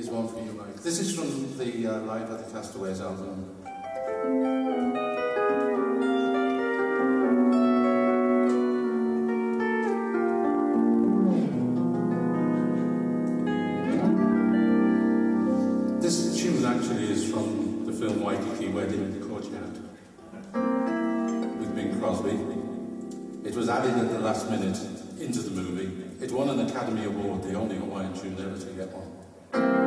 Here's one for you, Mike. This is from the Live at the Castaways album. This tune actually is from the film Waikiki Wedding, the courtyard, with Bing Crosby. It was added at the last minute into the movie. It won an Academy Award, the only Hawaiian tune ever to get one.